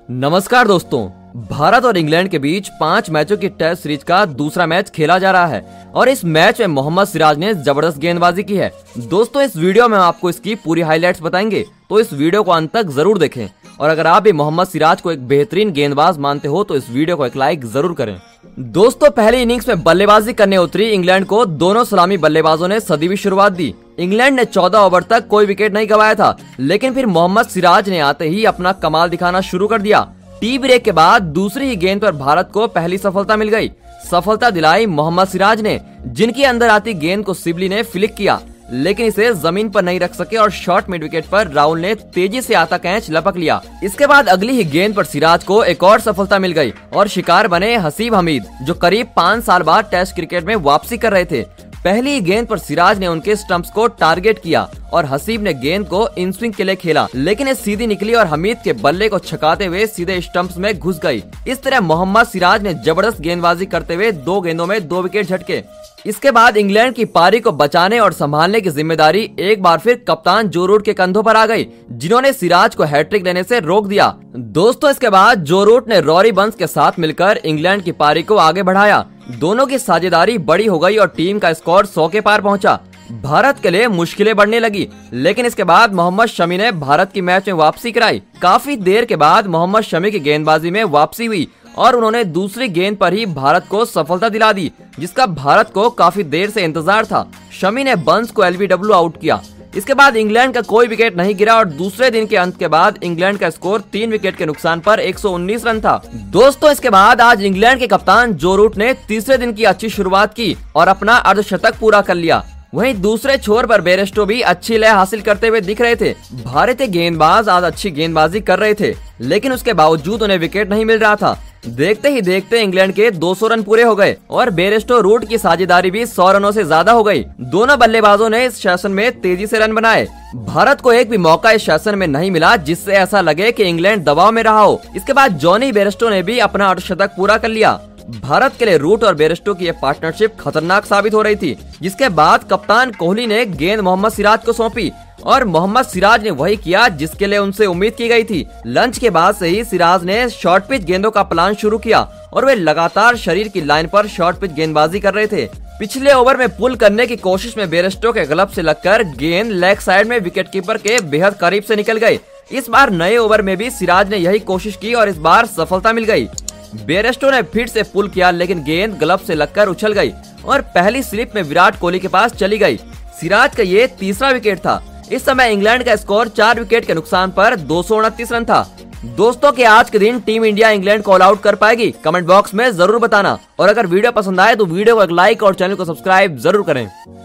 नमस्कार दोस्तों, भारत और इंग्लैंड के बीच 5 मैचों की टेस्ट सीरीज का दूसरा मैच खेला जा रहा है और इस मैच में मोहम्मद सिराज ने जबरदस्त गेंदबाजी की है। दोस्तों, इस वीडियो में हम आपको इसकी पूरी हाइलाइट्स बताएंगे, तो इस वीडियो को अंत तक जरूर देखें। और अगर आप भी मोहम्मद सिराज को एक बेहतरीन गेंदबाज मानते हो तो इस वीडियो को एक लाइक जरूर करें। दोस्तों, पहली इनिंग्स में बल्लेबाजी करने उतरी इंग्लैंड को दोनों सलामी बल्लेबाजों ने सदीवी शुरुआत दी। इंग्लैंड ने 14 ओवर तक कोई विकेट नहीं गंवाया था, लेकिन फिर मोहम्मद सिराज ने आते ही अपना कमाल दिखाना शुरू कर दिया। टी ब्रेक के बाद दूसरी ही गेंद पर भारत को पहली सफलता मिल गई। सफलता दिलाई मोहम्मद सिराज ने, जिनकी अंदर आती गेंद को सिबली ने फ्लिक किया, लेकिन इसे जमीन पर नहीं रख सके और शॉर्ट मिड विकेट पर राहुल ने तेजी से आता कैच लपक लिया। इसके बाद अगली ही गेंद पर सिराज को एक और सफलता मिल गई और शिकार बने हसीब हमीद, जो करीब 5 साल बाद टेस्ट क्रिकेट में वापसी कर रहे थे। पहली ही गेंद पर सिराज ने उनके स्टंप्स को टारगेट किया और हसीब ने गेंद को इन स्विंग के लिए खेला, लेकिन ये सीधी निकली और हमीद के बल्ले को छकाते हुए सीधे स्टंप्स में घुस गई। इस तरह मोहम्मद सिराज ने जबरदस्त गेंदबाजी करते हुए 2 गेंदों में 2 विकेट झटके। इसके बाद इंग्लैंड की पारी को बचाने और संभालने की जिम्मेदारी एक बार फिर कप्तान जो रूट के कंधों पर आ गई, जिन्होंने सिराज को हैट्रिक लेने से रोक दिया। दोस्तों, इसके बाद जो रूट ने रॉरी बंस के साथ मिलकर इंग्लैंड की पारी को आगे बढ़ाया। दोनों की साझेदारी बड़ी हो गई और टीम का स्कोर 100 के पार पहुंचा। भारत के लिए मुश्किलें बढ़ने लगी, लेकिन इसके बाद मोहम्मद शमी ने भारत की मैच में वापसी कराई। काफी देर के बाद मोहम्मद शमी की गेंदबाजी में वापसी हुई और उन्होंने दूसरी गेंद पर ही भारत को सफलता दिला दी, जिसका भारत को काफी देर से इंतजार था। शमी ने बंस को एलबीडब्ल्यू आउट किया। इसके बाद इंग्लैंड का कोई विकेट नहीं गिरा और दूसरे दिन के अंत के बाद इंग्लैंड का स्कोर 3 विकेट के नुकसान पर 119 रन था। दोस्तों, इसके बाद आज इंग्लैंड के कप्तान जो रूट ने तीसरे दिन की अच्छी शुरुआत की और अपना अर्धशतक पूरा कर लिया। वहीं दूसरे छोर पर बेरेस्टो भी अच्छी लय हासिल करते हुए दिख रहे थे। भारतीय गेंदबाज आज अच्छी गेंदबाजी कर रहे थे, लेकिन उसके बावजूद उन्हें विकेट नहीं मिल रहा था। देखते ही देखते इंग्लैंड के 200 रन पूरे हो गए और बेरेस्टो रूट की साझेदारी भी 100 रनों से ज्यादा हो गई। दोनों बल्लेबाजों ने इस सेशन में तेजी से रन बनाए। भारत को एक भी मौका इस सेशन में नहीं मिला जिससे ऐसा लगे कि इंग्लैंड दबाव में रहा हो। इसके बाद जॉनी बेरेस्टो ने भी अपना अर्धशतक पूरा कर लिया। भारत के लिए रूट और बेरेस्टो की यह पार्टनरशिप खतरनाक साबित हो रही थी, जिसके बाद कप्तान कोहली ने गेंद मोहम्मद सिराज को सौंपी और मोहम्मद सिराज ने वही किया जिसके लिए उनसे उम्मीद की गई थी। लंच के बाद से ही सिराज ने शॉर्ट पिच गेंदों का प्लान शुरू किया और वे लगातार शरीर की लाइन पर शॉर्ट पिच गेंदबाजी कर रहे थे। पिछले ओवर में पुल करने की कोशिश में बेरेस्टो के ग्लव से लगकर गेंद लेग साइड में विकेटकीपर के बेहद करीब से निकल गई। इस बार नए ओवर में भी सिराज ने यही कोशिश की और इस बार सफलता मिल गई। बेरेस्टो ने फिर से पुल किया, लेकिन गेंद ग्लव से लगकर उछल गई और पहली स्लिप में विराट कोहली के पास चली गई। सिराज का ये तीसरा विकेट था। इस समय इंग्लैंड का स्कोर 4 विकेट के नुकसान पर 229 रन था। दोस्तों, के आज के दिन टीम इंडिया इंग्लैंड को ऑल आउट कर पाएगी? कमेंट बॉक्स में जरूर बताना और अगर वीडियो पसंद आए तो वीडियो को एक लाइक और चैनल को सब्सक्राइब जरूर करें।